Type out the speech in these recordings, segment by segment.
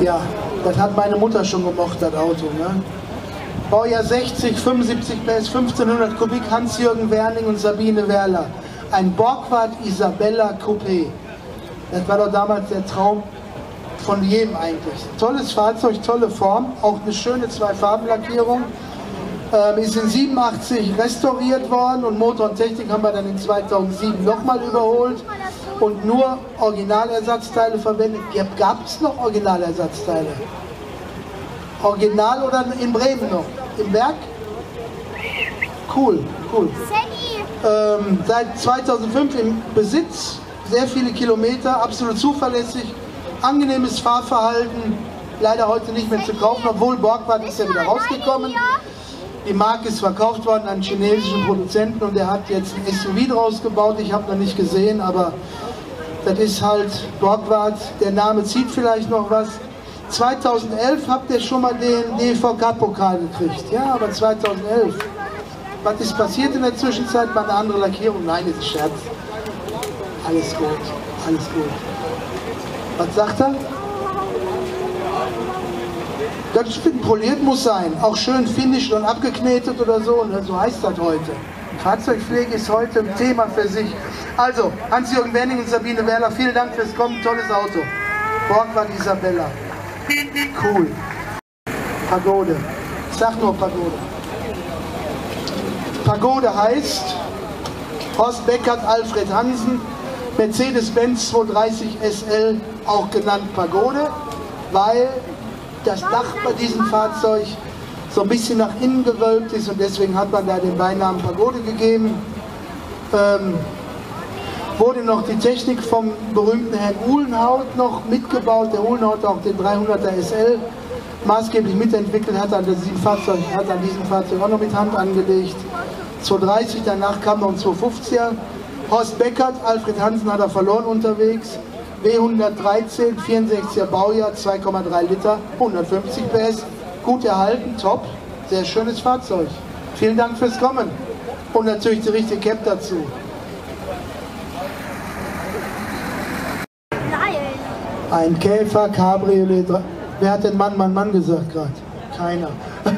Ja, das hat meine Mutter schon gemocht, das Auto. Ne? Baujahr 60, 75 PS, 1500 Kubik, Hans-Jürgen Werning und Sabine Werler. Ein Borgward Isabella Coupé. Das war doch damals der Traum von jedem eigentlich. Tolles Fahrzeug, tolle Form, auch eine schöne Zwei-Farben-Lackierung. Ist in 87 restauriert worden und Motor und Technik haben wir dann in 2007 nochmal überholt und nur Originalersatzteile verwendet. Gab es noch Originalersatzteile? Original oder in Bremen noch? Im Werk? Cool, cool. Seit 2005 im Besitz, sehr viele Kilometer, absolut zuverlässig, angenehmes Fahrverhalten, leider heute nicht mehr zu kaufen, obwohl Borgward ist ja wieder rausgekommen. Die Marke ist verkauft worden an einen chinesischen Produzenten und der hat jetzt ein SUV draus gebaut. Ich habe noch nicht gesehen, aber das ist halt Borgward. Der Name zieht vielleicht noch was. 2011 habt ihr schon mal den DVK-Pokal gekriegt. Ja, aber 2011. Was ist passiert in der Zwischenzeit? Mal eine andere Lackierung? Nein, das ist Scherz. Alles gut, alles gut. Was sagt er? Das poliert muss sein, auch schön finished und abgeknetet oder so, und so heißt das heute. Fahrzeugpflege ist heute ein Thema für sich. Also, Hans-Jürgen Werning und Sabine Werler, vielen Dank fürs Kommen, tolles Auto. Borgward Isabella. Cool. Pagode. Ich sag nur Pagode. Pagode heißt Horst Beckert, Alfred Hansen, Mercedes-Benz 230 SL, auch genannt Pagode, weil das Dach bei diesem Fahrzeug so ein bisschen nach innen gewölbt ist und deswegen hat man da den Beinamen Pagode gegeben. Wurde noch die Technik vom berühmten Herrn Uhlenhaut noch mitgebaut. Der Uhlenhaut auch den 300er SL maßgeblich mitentwickelt, hat an diesem Fahrzeug auch noch mit Hand angelegt. 230, danach kam noch ein 250er. Horst Beckert, Alfred Hansen hat er verloren unterwegs. W113, 64er Baujahr, 2,3 Liter, 150 PS, gut erhalten, top, sehr schönes Fahrzeug. Vielen Dank fürs Kommen und natürlich die richtige Cap dazu. Ein Käfer, Cabriolet, wer hat denn Mann gesagt gerade? Keiner.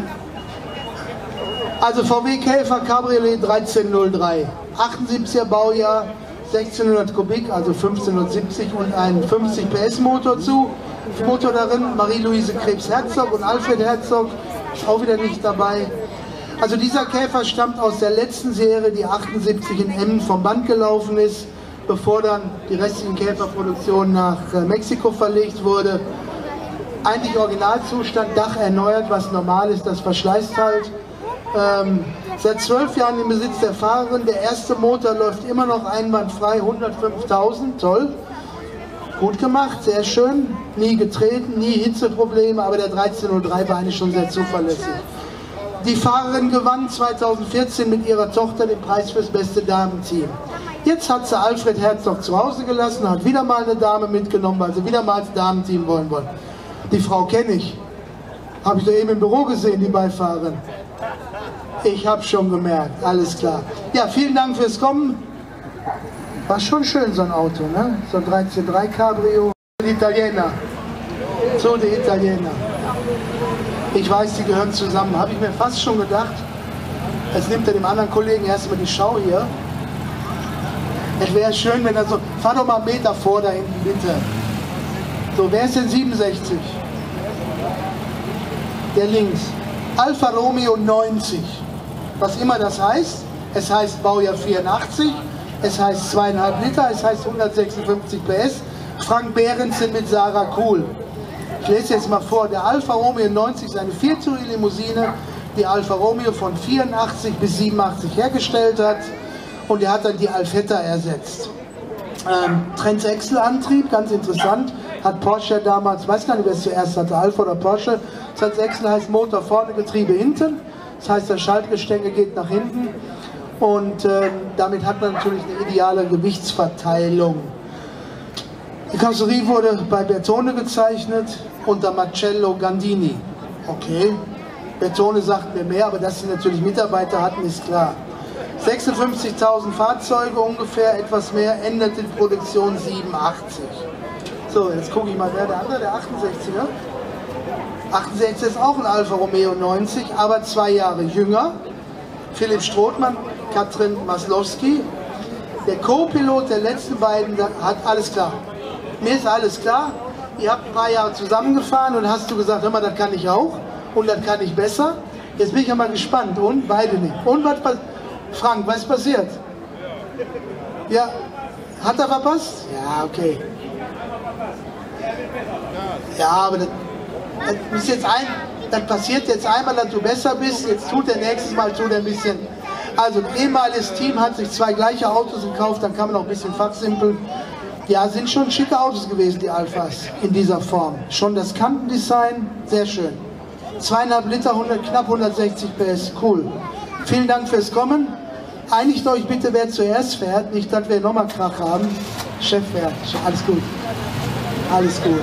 Also VW Käfer Cabriolet 1303, 78er Baujahr, 1600 Kubik, also 1570 und ein 50 PS Motor darin, Marie-Louise Krebs-Herzog und Alfred Herzog, auch wieder nicht dabei. Also dieser Käfer stammt aus der letzten Serie, die 78 in Emmen vom Band gelaufen ist, bevor dann die restlichen Käferproduktion nach Mexiko verlegt wurde. Eigentlich Originalzustand, Dach erneuert, was normal ist, das verschleißt halt. Seit 12 Jahren im Besitz der Fahrerin, der erste Motor läuft immer noch einwandfrei, 105.000, toll, gut gemacht, sehr schön, nie getreten, nie Hitzeprobleme, aber der 1303 war eigentlich schon sehr zuverlässig. Die Fahrerin gewann 2014 mit ihrer Tochter den Preis fürs beste Damenteam. Jetzt hat sie Alfred Herzog zu Hause gelassen, hat wieder mal eine Dame mitgenommen, weil sie wieder mal als Damenteam wollen. Die Frau kenne ich, habe ich doch eben im Büro gesehen, die Beifahrerin. Ich habe schon gemerkt, alles klar. Ja, vielen Dank fürs Kommen. War schon schön, so ein Auto, ne? So ein 13.3 Cabrio. Die Italiener. So, die Italiener. Ich weiß, die gehören zusammen. Habe ich mir fast schon gedacht. Jetzt nimmt er dem anderen Kollegen erstmal die Schau hier. Es wäre schön, wenn er so... Fahr doch mal einen Meter vor da hinten, bitte. So, wer ist denn 67? Der links. Alfa Romeo 90. Was immer das heißt. Es heißt Baujahr 84. Es heißt 2,5 Liter. Es heißt 156 PS. Frank Behrensen mit Sarah Kuhl. Ich lese jetzt mal vor. Der Alfa Romeo 90 ist eine viertürige Limousine, die Alfa Romeo von 84 bis 87 hergestellt hat. Und er hat dann die Alfetta ersetzt. Transaxle-Antrieb, ganz interessant. Hat Porsche damals, weiß gar nicht, wer es zuerst hatte, Alfa oder Porsche. Transaxle heißt Motor vorne, Getriebe hinten. Das heißt, das Schaltgestänge geht nach hinten. Und damit hat man natürlich eine ideale Gewichtsverteilung. Die Karosserie wurde bei Bertone gezeichnet unter Marcello Gandini. Okay, Bertone sagt mir mehr, aber dass sie natürlich Mitarbeiter hatten, ist klar. 56.000 Fahrzeuge ungefähr, etwas mehr, änderte die Produktion 87. So, jetzt gucke ich mal, wer der andere, der 68er? 68 ist auch ein Alfa Romeo 90, aber 2 Jahre jünger. Philipp Strothmann, Katrin Maslowski. Der Co-Pilot der letzten beiden hat alles klar. Mir ist alles klar. Ihr habt ein paar Jahre zusammengefahren und hast du gesagt, hör mal, das kann ich auch und das kann ich besser. Jetzt bin ich ja mal gespannt. Und beide nicht. Und was passiert? Frank, was ist passiert? Ja, hat er verpasst? Ja, okay. Ja, aber das passiert jetzt einmal, dass du besser bist. Jetzt tut er nächstes Mal ein bisschen. Also ein ehemaliges Team hat sich 2 gleiche Autos gekauft, dann kann man auch ein bisschen fachsimpeln. Ja, sind schon schicke Autos gewesen, die Alphas, in dieser Form. Schon das Kantendesign, sehr schön. 2,5 Liter, knapp 160 PS, cool. Vielen Dank fürs Kommen. Einigt euch bitte, wer zuerst fährt, nicht, dass wir nochmal Krach haben. Chef fährt, alles gut. Alles gut.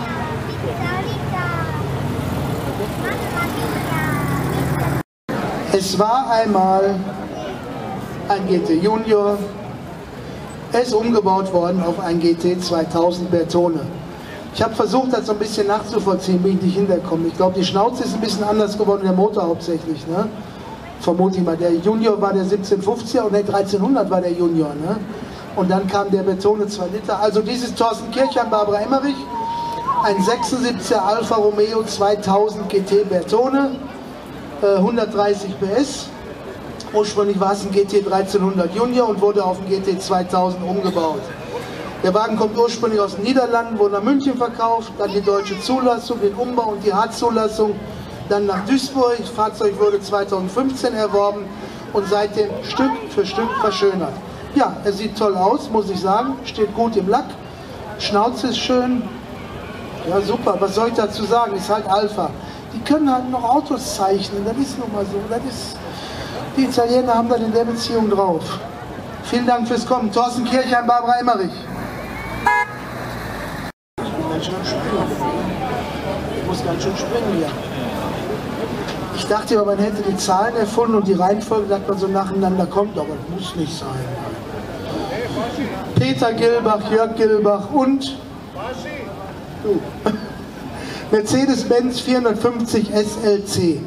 Es war einmal ein GT Junior. Er ist umgebaut worden auf ein GT 2000 Bertone. Ich habe versucht, das so ein bisschen nachzuvollziehen, wie ich nicht hinterkomme. Ich glaube, die Schnauze ist ein bisschen anders geworden, der Motor hauptsächlich. Ne? Vermute ich mal. Der Junior war der 1750er und der 1300 war der Junior. Ne? Und dann kam der Bertone 2 Liter. Also dieses Thorsten Kirchheim, Barbara Emmerich, ein 76er Alfa Romeo 2000 GT Bertone, 130 PS. Ursprünglich war es ein GT 1300 Junior und wurde auf den GT 2000 umgebaut. Der Wagen kommt ursprünglich aus den Niederlanden, wurde nach München verkauft, dann die deutsche Zulassung, den Umbau und die H-Zulassung, dann nach Duisburg. Das Fahrzeug wurde 2015 erworben und seitdem Stück für Stück verschönert. Ja, er sieht toll aus, muss ich sagen, steht gut im Lack, Schnauze ist schön. Ja, super, was soll ich dazu sagen, ist halt Alpha. Die können halt noch Autos zeichnen, das ist nun mal so, die Italiener haben das in der Beziehung drauf. Vielen Dank fürs Kommen. Thorsten Kirchheim, Barbara Emmerich. Ich muss ganz schön springen hier. Ich dachte immer, man hätte die Zahlen erfunden und die Reihenfolge, dass man so nacheinander kommt, aber das muss nicht sein. Peter Gilbach, Jörg Gilbach und du. Mercedes-Benz 450 SLC.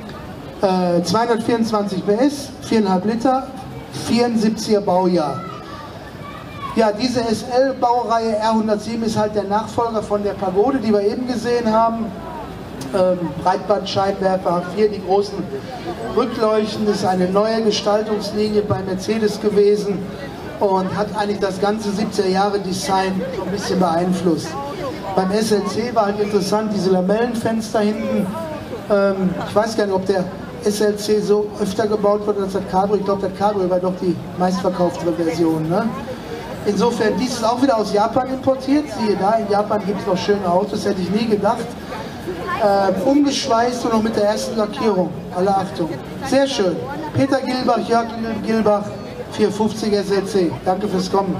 224 PS, 4,5 Liter, 74er Baujahr. Ja, diese SL-Baureihe R107 ist halt der Nachfolger von der Pagode, die wir eben gesehen haben. Breitbandscheinwerfer, hier die großen Rückleuchten, ist eine neue Gestaltungslinie bei Mercedes gewesen und hat eigentlich das ganze 70er Jahre Design so ein bisschen beeinflusst. Beim SLC war halt interessant, diese Lamellenfenster hinten. Ich weiß gar nicht, ob der SLC so öfter gebaut wurde als das Cabrio. Ich glaube, das Cabrio war doch die meistverkaufte Version. Ne? Insofern, dies ist auch wieder aus Japan importiert. Siehe da, in Japan gibt es noch schöne Autos, hätte ich nie gedacht. Umgeschweißt und noch mit der ersten Lackierung. Alle Achtung. Sehr schön. Peter Gilbach, Jörg Gilbach, 450 SLC. Danke fürs Kommen.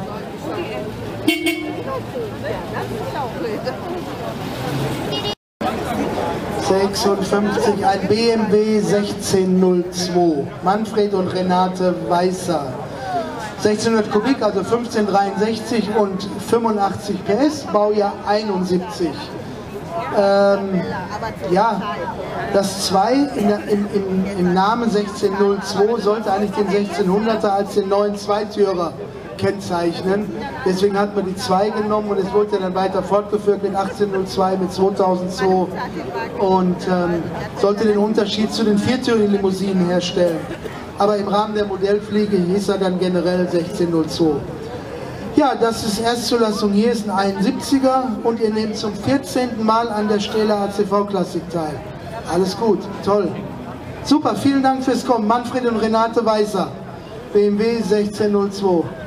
56, ein BMW 1602. Manfred und Renate Weißer. 1600 Kubik, also 1563 und 85 PS, Baujahr 71. Ja, das 2 im Namen 1602 sollte eigentlich den 1600er als den neuen Zweitürer kennzeichnen. Deswegen hat man die 2 genommen und es wurde dann weiter fortgeführt mit 1802, mit 2002 und sollte den Unterschied zu den viertürigen Limousinen herstellen. Aber im Rahmen der Modellpflege hieß er dann generell 1602. Ja, das ist Erstzulassung hier, ist ein 71er und ihr nehmt zum 14. Mal an der Stelle ACV Klassik teil. Alles gut, toll. Super, vielen Dank fürs Kommen. Manfred und Renate Weißer, BMW 1602.